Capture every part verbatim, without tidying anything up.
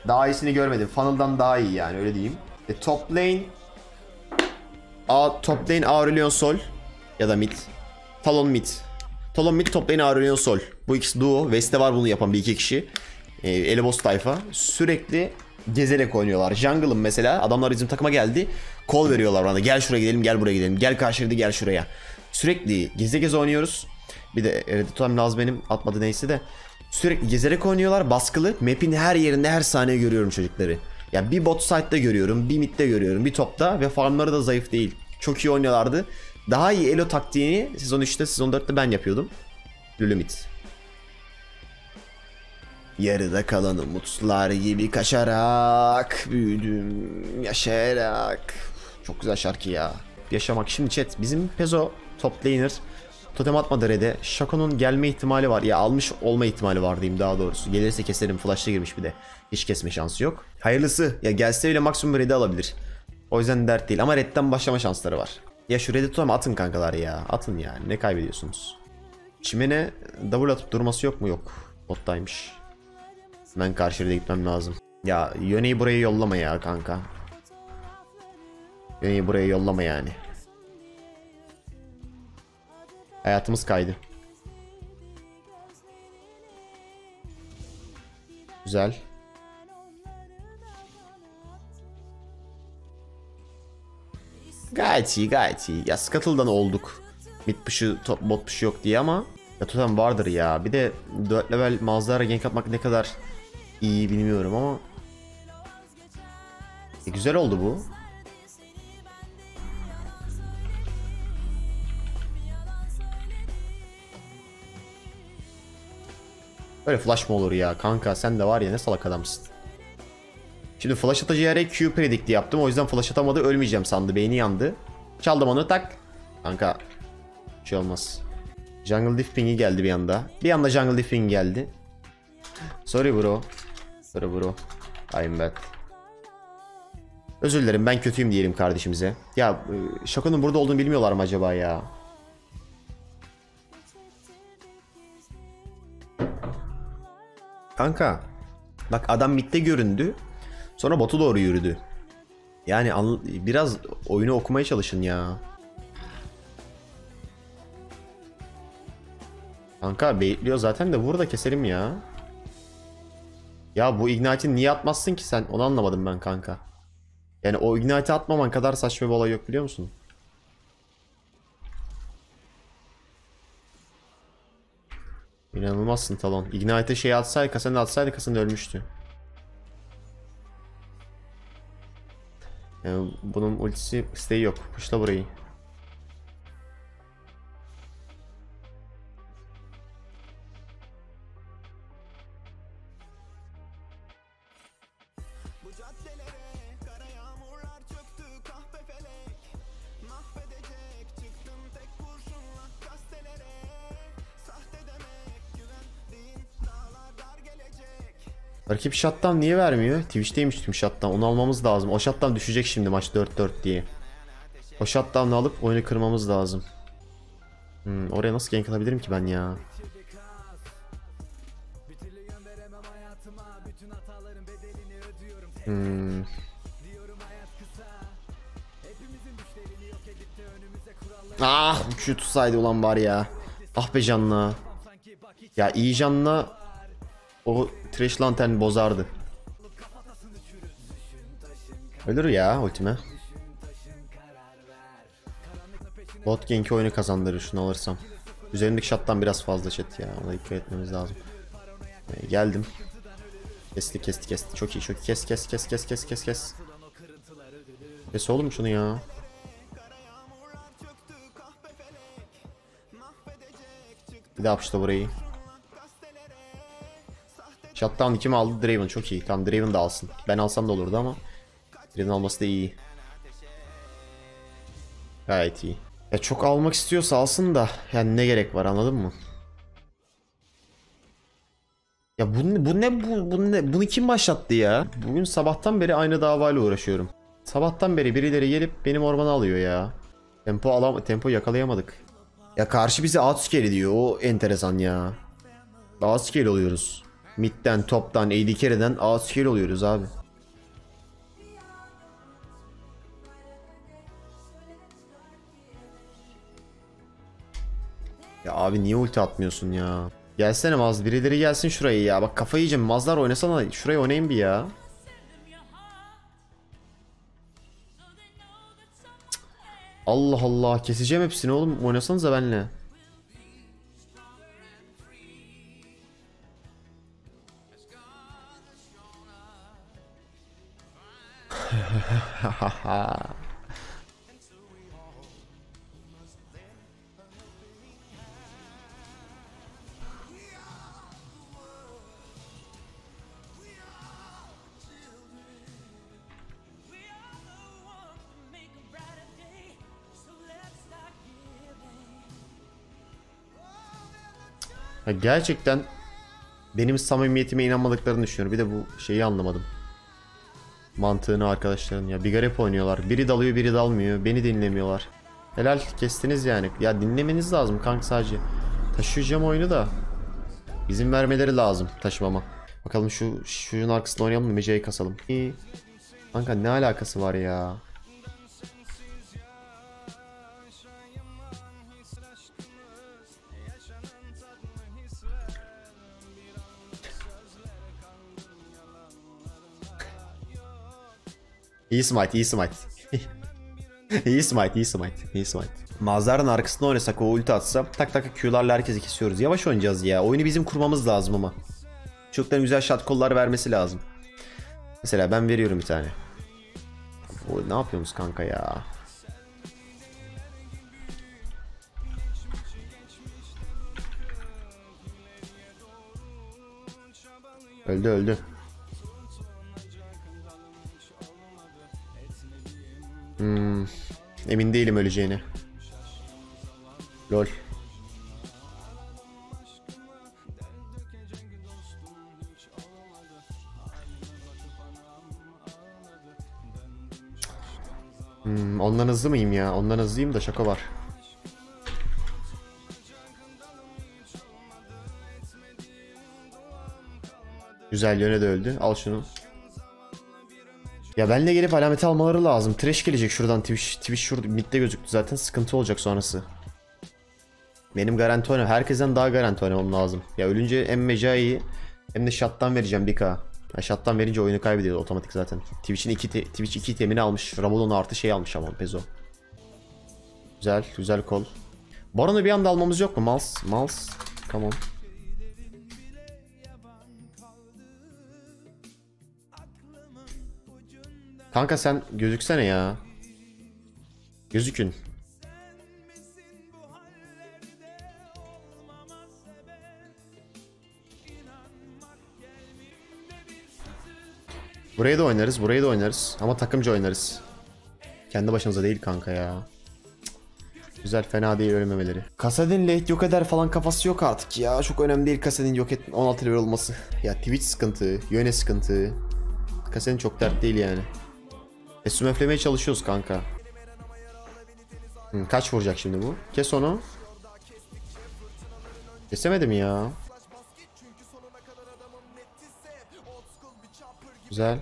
Daha iyisini görmedim. Funnel'dan daha iyi yani, öyle diyeyim. E, top lane A, top lane Aurelion Sol ya da mid. Talon mid. Talon mid, top lane Aurelion Sol. Bu ikisi duo. West'te var bunu yapan bir iki kişi. E, Eleboss tayfa. Sürekli gezerek oynuyorlar. Jungle'ın mesela, adamlar bizim takıma geldi. Call veriyorlar bana. Gel şuraya gidelim, gel buraya gidelim. Gel karşıya, gel şuraya. Sürekli geze geze oynuyoruz. Bir de Redditor'um lazım benim. Atmadı neyse de. Sürekli gezerek oynuyorlar. Baskılı. Map'in her yerinde her saniye görüyorum çocukları. Ya yani bir bot side'da görüyorum, bir mid'de görüyorum, bir topta ve farmları da zayıf değil. Çok iyi oynuyorlardı. Daha iyi elo taktiğini sezon üçte, sezon dörtte ben yapıyordum. Lülümit. Yarıda kalan umutlar gibi kaçarak büyüdüm, yaşayarak. Çok güzel şarkı ya. Yaşamak. Şimdi chat, bizim Pezo top laner totem atmadı red'e. Shaco'nun gelme ihtimali var. Ya almış olma ihtimali var diyeyim daha doğrusu. Gelirse keserim. Flash'ta girmiş bir de. Hiç kesme şansı yok. Hayırlısı. Ya gelse bile maksimum red'i alabilir. O yüzden dert değil. Ama red'den başlama şansları var. Ya şu red'i totem atın kankalar ya. Atın yani. Ne kaybediyorsunuz? Çimene double atıp durması yok mu? Yok. Bottaymış. Ben karşı red'e gitmem lazım. Ya Yone'yi buraya yollama ya kanka. Yone'yi buraya yollama yani. Hayatımız kaydı. Güzel. Gayet iyi, gayet iyi. Ya Scuttle'dan olduk. Mid push'u, top bot push'u yok diye ama ya totem vardır ya. Bir de dört level mağazalara gank atmak ne kadar iyi bilmiyorum ama e, güzel oldu bu. Böyle flash mı olur ya kanka, sen de var ya ne salak adamsın. Şimdi flash atacağı yere Q predict'i yaptım, o yüzden flash atamadı, ölmeyeceğim sandı, beyni yandı. Çaldım onu, tak. Kanka bir şey olmaz. Jungle diff ping'i geldi bir anda. Bir anda jungle diff ping geldi. Sorry bro. Sorry bro. I'm bad. Özür dilerim, ben kötüyüm diyelim kardeşimize. Ya Shaco'nun burada olduğunu bilmiyorlar mı acaba ya? Kanka bak, adam midde göründü. Sonra botu doğru yürüdü. Yani biraz oyunu okumaya çalışın ya. Kanka baitliyor zaten de, vur da keselim ya. Ya bu Ignite'i niye atmazsın ki sen? Onu anlamadım ben kanka. Yani o Ignite'i atmaman kadar saçma bir olay yok, biliyor musun? İnanılmazsın Talon. Ignite'e şey atsaydı, Kasan'ı atsaydı Kasan ölmüştü. Yani bunun ultisi isteği yok. Pushla burayı. Rakip shutdown niye vermiyor? Twitch'teymiş tüm shutdown. Onu almamız lazım. O shutdown düşecek şimdi maç dört dört diye. O shutdown'ı alıp oyunu kırmamız lazım. Hmm, oraya nasıl gank alabilirim ki ben ya? Hmm. Ah, şu tutsaydı ulan var ya. Ah be canla. Ya iyi canla o trash lantern bozardı. Ölür ya ultime. Bot gank'i oyunu kazandırır şunu alırsam. Üzerindeki shot'tan biraz fazla chat ya. Ona dikkat etmemiz lazım. Ee, geldim. Kesti kesti kesti. Çok iyi çok iyi. Kes kes kes kes kes kes kes. Kes oğlum şunu ya. Bir daha yapıştı burayı. Shutdown kim aldı? Draven, çok iyi. Tamam, Draven da alsın. Ben alsam da olurdu ama Draven alması da iyi. Gayet iyi. Ya çok almak istiyorsa alsın da yani ne gerek var, anladın mı? Ya bu, bu ne bu, bu ne bunu kim başlattı ya? Bugün sabahtan beri aynı davayla uğraşıyorum. Sabahtan beri birileri gelip benim ormanı alıyor ya. Tempo alam tempo yakalayamadık. Ya karşı bize outscale diyor. O enteresan ya. Outscale oluyoruz. Mid'den, top'tan, A D carry'den A skill oluyoruz abi. Ya abi niye ulti atmıyorsun ya? Gelsene Maz, birileri gelsin şuraya ya. Bak kafayı yiyeceğim. Mazlar oynasana. Şuraya oynayın bir ya. Cık. Allah Allah, keseceğim hepsini oğlum. Oynasanıza benimle. Ya gerçekten benim samimiyetime inanmadıklarını düşünüyorum. Bir de bu şeyi anlamadım. Mantığını arkadaşların ya. Bir garip oynuyorlar. Biri dalıyor, biri dalmıyor. Beni dinlemiyorlar. Helal, kestiniz yani. Ya dinlemeniz lazım kanka sadece. Taşıyacağım oyunu da. İzin vermeleri lazım taşımama. Bakalım şu şunun arkasında oynayalım mı? Meca'yı kasalım. İyi. Kanka ne alakası var ya? İyi smite, iyi smite. İyi smite, iyi smite, iyi smite. Mazların arkasında oynasak, o ulti atsa tak tak Q'larla herkesi kesiyoruz. Yavaş oynayacağız ya. Oyunu bizim kurmamız lazım ama. Çocukların güzel shot call'lar vermesi lazım. Mesela ben veriyorum bir tane. O, ne yapıyorsunuz kanka ya? Öldü öldü. Hmm, emin değilim öleceğine. Lol. Hmm, ondan hızlı mıyım ya? Ondan hızlıyım da şaka var. Güzel, yöne de öldü. Al şunu. Ya benle gelip alameti almaları lazım. Trash gelecek şuradan. Twitch, Twitch şurada midde gözüktü zaten. Sıkıntı olacak sonrası. Benim garanti oynamam. Herkesten daha garanti oynamam lazım. Ya ölünce hem Mecai'yi hem de shot'tan vereceğim bir K. Ya shot'tan verince oyunu kaybediyor otomatik zaten. Twitch'in iki Twitch iki temini almış. Ramol'un artı şey almış ama Pezo. Güzel, güzel kol. Baron'u bir anda almamız yok mu? Mals, Mals. Tamam. Kanka sen gözüksene ya. Gözükün. Burayı da oynarız, burayı da oynarız. Ama takımca oynarız. Kendi başımıza değil kanka ya. Cık. Güzel, fena değil ölmemeleri. Kasadin late yok eder falan kafası yok artık ya. Çok önemli değil Kasadin yok et on altı level olması. Ya Twitch sıkıntı, yöne sıkıntı. Kasadin çok dert değil yani. E sümeflemeye çalışıyoruz kanka. Hı, kaç vuracak şimdi bu? Kes onu. Kesemedim ya. Güzel.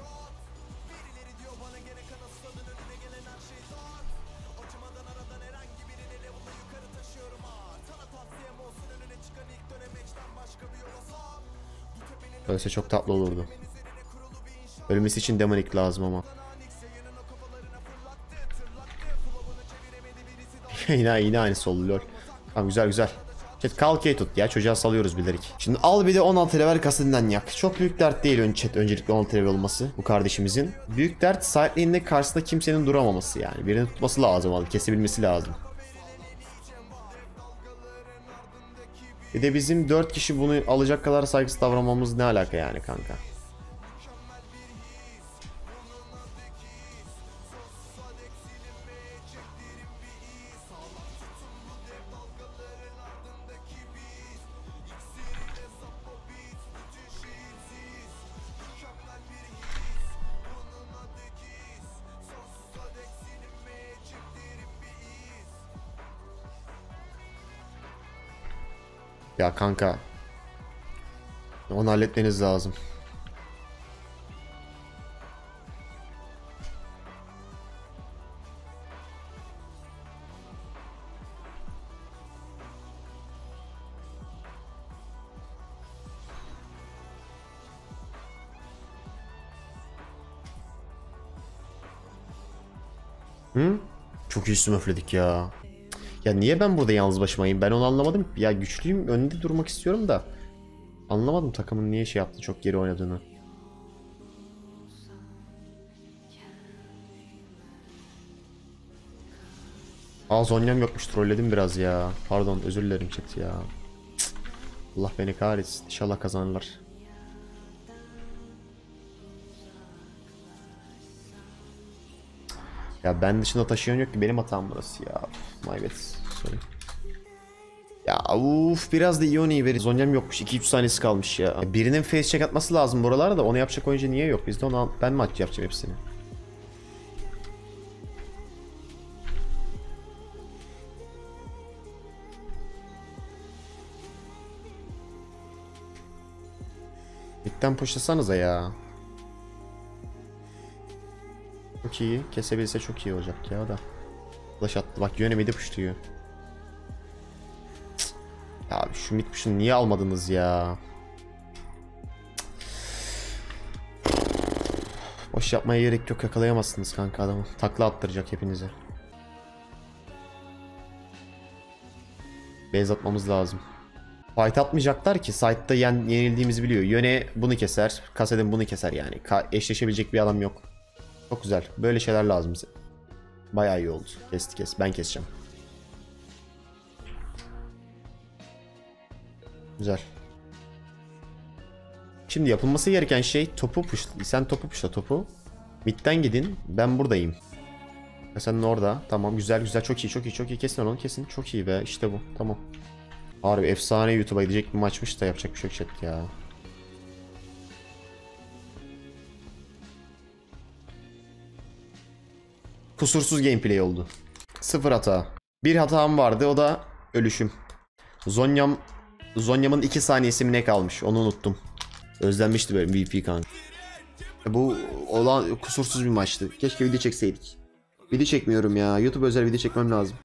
Böylese çok tatlı olurdu. Ölmesi için demonik lazım ama. yine yine aynısı oldu lol. Tamam güzel güzel. Chat kalkeyi tut ya, çocuğa salıyoruz bilerek. Şimdi al bir de on altı level Kasadinden yak. Çok büyük dert değil ön chat öncelikle on altı level olması bu kardeşimizin. Büyük dert side'liğinde karşısında kimsenin duramaması yani. Birini tutması lazım, abi kesebilmesi lazım. Bir de bizim dört kişi bunu alacak kadar saygısız davranmamız ne alaka yani kanka. Ya kanka. Onu halletmeniz lazım. Hı? Çok iyi smurfledik ya. Ya niye ben burada yalnız başımayım? Ben onu anlamadım. Ya güçlüyüm, önde durmak istiyorum da. Anlamadım takımın niye şey yaptı, çok geri oynadığını. Aa, Zonya'm yokmuş, trolledim biraz ya. Pardon, özür dilerim chat ya. Cık. Allah beni kahretsin. İnşallah kazanırlar. Ya ben dışında taşıyan yok ki, benim hatam burası ya. My bad. Sorry. Ya uff, biraz da Ioni'yi verin. Zonya'm yokmuş, iki üç saniyesi kalmış ya. Ya birinin face check atması lazım buralarda da, onu yapacak oyuncu niye yok? Bizde onu ben mi yapacağım hepsini? Bitten pushlasanıza ya. Çok iyi. Kesebilse çok iyi olacak ya da. Flash attı. Bak yöne midi pushluyor. Ya abi şu mid push'unu niye almadınız ya? Boş yapmaya gerek yok. Yakalayamazsınız kanka adamı. Takla attıracak hepinize. Base atmamız lazım. Fight atmayacaklar ki. Side'da yen, yenildiğimizi biliyor. Yöne bunu keser. Kaseden bunu keser yani. Ka eşleşebilecek bir adam yok. Çok güzel. Böyle şeyler lazım bize. Bayağı iyi oldu. Kesti kes. Ben keseceğim. Güzel. Şimdi yapılması gereken şey topu pushla. Sen topu pushla topu. Mid'den gidin. Ben buradayım. Sen orada. Tamam, güzel güzel, çok iyi çok iyi çok iyi. Kesin onu, kesin. Çok iyi be. İşte bu. Tamam. Harbi efsane YouTube'a gidecek bir maçmış da yapacak bir şey yok chat ya. Kusursuz gameplay oldu. Sıfır hata. Bir hatam vardı, o da ölüşüm. Zonya'm Zonya'mın iki saniyesi mi ne kalmış, onu unuttum. Özlenmişti böyle V P kanka. Bu olan kusursuz bir maçtı. Keşke video çekseydik. Video çekmiyorum ya. YouTube özel video çekmem lazım.